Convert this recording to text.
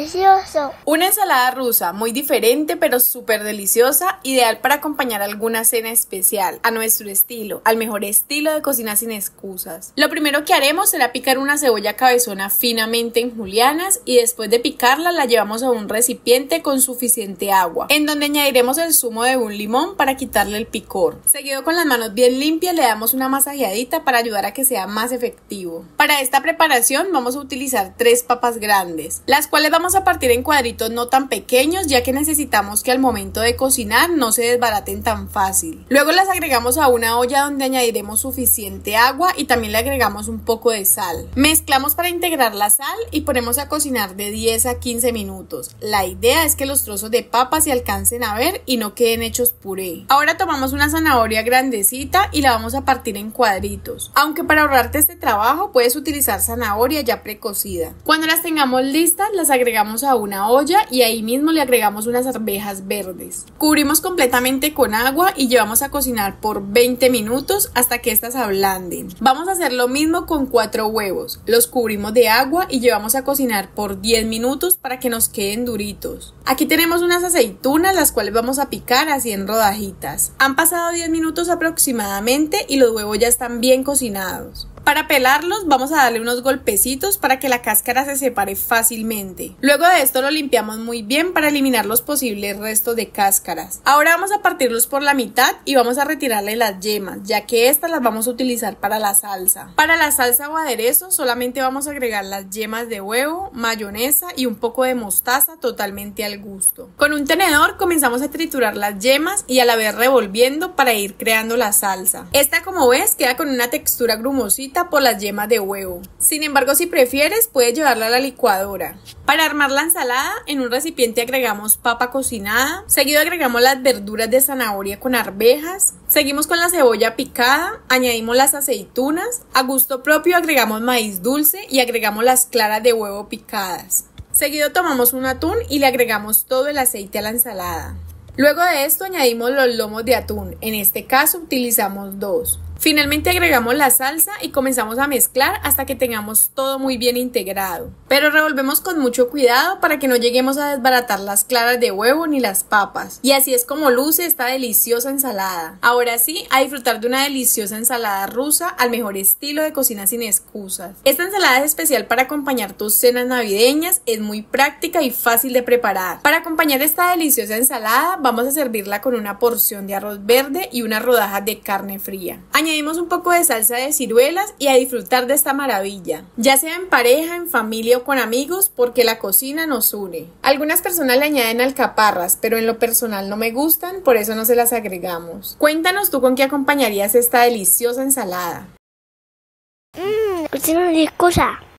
delicioso. Una ensalada rusa muy diferente pero súper deliciosa, ideal para acompañar alguna cena especial, a nuestro estilo, al mejor estilo de cocina sin excusas. Lo primero que haremos será picar una cebolla cabezona finamente en julianas y después de picarla la llevamos a un recipiente con suficiente agua, en donde añadiremos el zumo de un limón para quitarle el picor. Seguido con las manos bien limpias le damos una masajeadita para ayudar a que sea más efectivo. Para esta preparación vamos a utilizar 3 papas grandes, las cuales vamos a partir en cuadritos no tan pequeños, ya que necesitamos que al momento de cocinar no se desbaraten tan fácil. Luego las agregamos a una olla donde añadiremos suficiente agua y también le agregamos un poco de sal. Mezclamos para integrar la sal y ponemos a cocinar de 10 a 15 minutos. La idea es que los trozos de papa se alcancen a ver y no queden hechos puré. Ahora tomamos una zanahoria grandecita y la vamos a partir en cuadritos, aunque para ahorrarte este trabajo puedes utilizar zanahoria ya precocida. Cuando las tengamos listas las agregamos a una olla y ahí mismo le agregamos unas arvejas verdes. Cubrimos completamente con agua y llevamos a cocinar por 20 minutos hasta que estas ablanden. Vamos a hacer lo mismo con 4 huevos. Los cubrimos de agua y llevamos a cocinar por 10 minutos para que nos queden duritos. Aquí tenemos unas aceitunas, las cuales vamos a picar así en rodajitas. Han pasado 10 minutos aproximadamente y los huevos ya están bien cocinados. Para pelarlos vamos a darle unos golpecitos para que la cáscara se separe fácilmente. Luego de esto lo limpiamos muy bien para eliminar los posibles restos de cáscaras. Ahora vamos a partirlos por la mitad y vamos a retirarle las yemas, ya que estas las vamos a utilizar para la salsa. Para la salsa o aderezo solamente vamos a agregar las yemas de huevo, mayonesa y un poco de mostaza totalmente al gusto. Con un tenedor comenzamos a triturar las yemas y a la vez revolviendo para ir creando la salsa. Esta, como ves, queda con una textura grumosita por las yemas de huevo. Sin embargo, si prefieres puedes llevarla a la licuadora. Para armar la ensalada, en un recipiente agregamos papa cocinada, seguido agregamos las verduras de zanahoria con arvejas, seguimos con la cebolla picada, añadimos las aceitunas, a gusto propio agregamos maíz dulce y agregamos las claras de huevo picadas. Seguido tomamos un atún y le agregamos todo el aceite a la ensalada. Luego de esto añadimos los lomos de atún, en este caso utilizamos 2. Finalmente agregamos la salsa y comenzamos a mezclar hasta que tengamos todo muy bien integrado. Pero revolvemos con mucho cuidado para que no lleguemos a desbaratar las claras de huevo ni las papas. Y así es como luce esta deliciosa ensalada. Ahora sí, a disfrutar de una deliciosa ensalada rusa al mejor estilo de cocina sin excusas. Esta ensalada es especial para acompañar tus cenas navideñas, es muy práctica y fácil de preparar. Para acompañar esta deliciosa ensalada vamos a servirla con una porción de arroz verde y unas rodajas de carne fría. Añadimos un poco de salsa de ciruelas y a disfrutar de esta maravilla, ya sea en pareja, en familia o con amigos, porque la cocina nos une. Algunas personas le añaden alcaparras, pero en lo personal no me gustan, por eso no se las agregamos. Cuéntanos tú con qué acompañarías esta deliciosa ensalada. Cocina sin excusa.